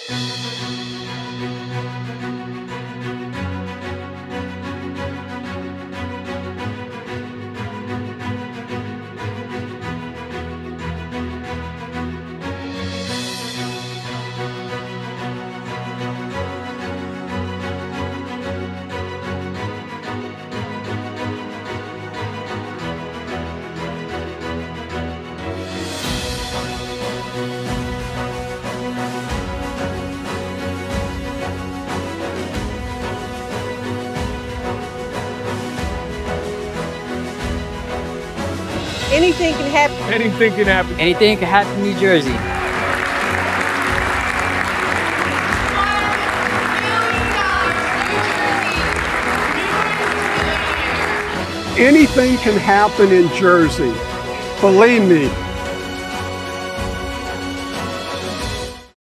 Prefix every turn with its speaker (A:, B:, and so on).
A: Anything can happen.
B: Anything can happen.
C: Anything can happen in New Jersey.
D: Anything can happen in Jersey. Believe me,